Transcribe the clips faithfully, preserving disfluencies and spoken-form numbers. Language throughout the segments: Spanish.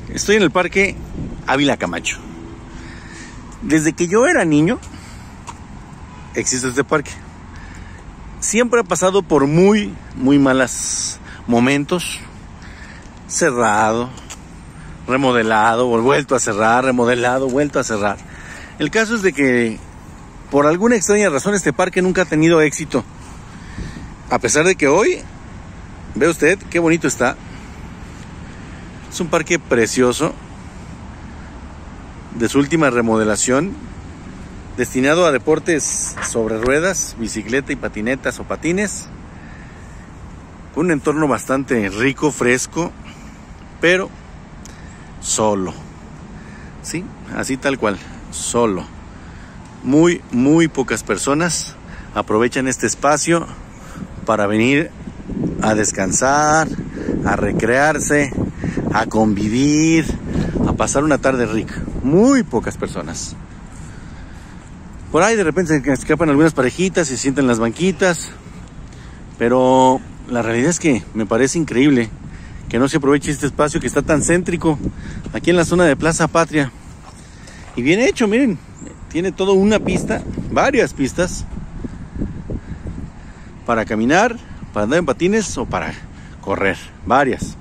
Estoy en el Parque Ávila Camacho. Desde que yo era niño existe este parque. Siempre ha pasado por muy, muy malos momentos. Cerrado, remodelado, vuelto a cerrar, remodelado, vuelto a cerrar. El caso es de que por alguna extraña razón este parque nunca ha tenido éxito. A pesar de que hoy, ve usted qué bonito está. Es un parque precioso, de su última remodelación, destinado a deportes sobre ruedas, bicicleta y patinetas o patines. Un entorno bastante rico, fresco, pero solo. Sí, así tal cual, solo. Muy, muy pocas personas aprovechan este espacio para venir a descansar, a recrearse, a convivir, a pasar una tarde rica. Muy pocas personas. Por ahí de repente se escapan algunas parejitas y se sientan en las banquitas, pero la realidad es que me parece increíble que no se aproveche este espacio que está tan céntrico aquí en la zona de Plaza Patria. Y bien hecho, miren, tiene toda una pista, varias pistas para caminar, para andar en patines o para correr, varias.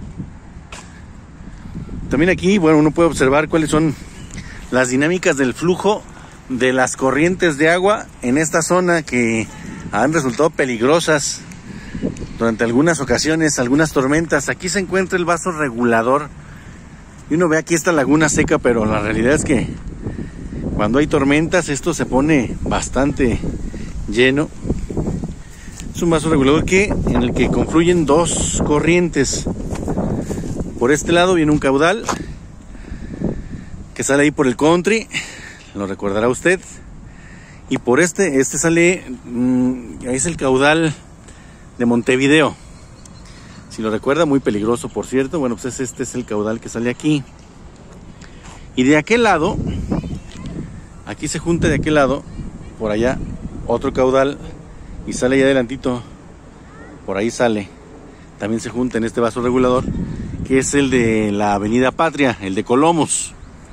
También aquí, bueno, uno puede observar cuáles son las dinámicas del flujo de las corrientes de agua en esta zona, que han resultado peligrosas durante algunas ocasiones, algunas tormentas. Aquí se encuentra el vaso regulador y uno ve aquí esta laguna seca, pero la realidad es que cuando hay tormentas esto se pone bastante lleno. Es un vaso regulador que, en el que confluyen dos corrientes. Por este lado viene un caudal que sale ahí por el country, lo recordará usted. Y por este, este sale, mmm, ahí es el caudal de Montevideo. Si lo recuerda, muy peligroso, por cierto. Bueno, pues este es el caudal que sale aquí. Y de aquel lado, aquí se junta de aquel lado, por allá, otro caudal. Y sale ahí adelantito, por ahí sale. También se junta en este vaso regulador, que es el de la Avenida Patria, el de Colomos.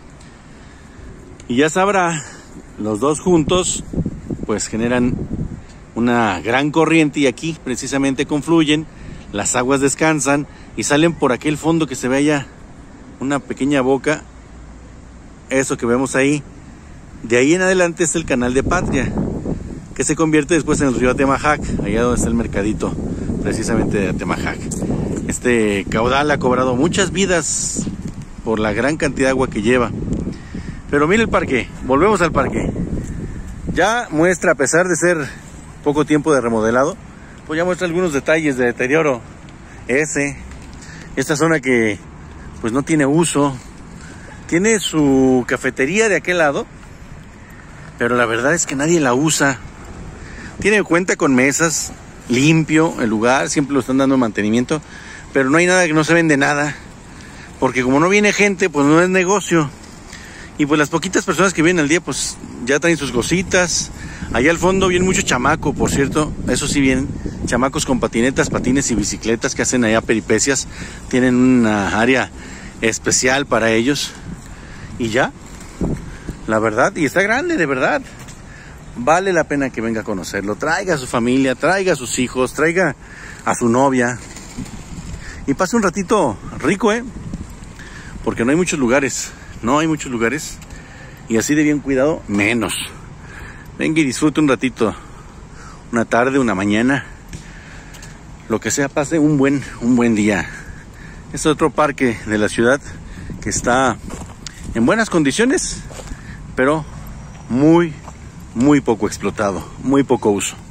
Y ya sabrá, los dos juntos pues generan una gran corriente y aquí precisamente confluyen, las aguas descansan y salen por aquel fondo que se ve allá, una pequeña boca, eso que vemos ahí. De ahí en adelante es el canal de Patria, que se convierte después en el río Atemajac, allá donde está el mercadito precisamente de Atemajac. Este caudal ha cobrado muchas vidas por la gran cantidad de agua que lleva. Pero mire el parque, volvemos al parque. Ya muestra, a pesar de ser poco tiempo de remodelado, pues ya muestra algunos detalles de deterioro. Ese, esta zona que pues no tiene uso. Tiene su cafetería de aquel lado, pero la verdad es que nadie la usa. Tiene cuenta con mesas, limpio el lugar, siempre lo están dando mantenimiento, pero no hay nada, que no se vende nada, porque como no viene gente, pues no es negocio. Y pues las poquitas personas que vienen al día, pues ya traen sus cositas. Allá al fondo viene mucho chamaco, por cierto, eso sí, vienen chamacos con patinetas, patines y bicicletas que hacen allá peripecias. Tienen una área especial para ellos. Y ya, la verdad, y está grande, de verdad. Vale la pena que venga a conocerlo. Traiga a su familia, traiga a sus hijos, traiga a su novia. Y pase un ratito rico, ¿eh? Porque no hay muchos lugares. No hay muchos lugares. Y así de bien cuidado, menos. Venga y disfrute un ratito. Una tarde, una mañana. Lo que sea, pase un buen, un buen día. Es otro parque de la ciudad que está en buenas condiciones, pero muy, muy poco explotado, muy poco uso.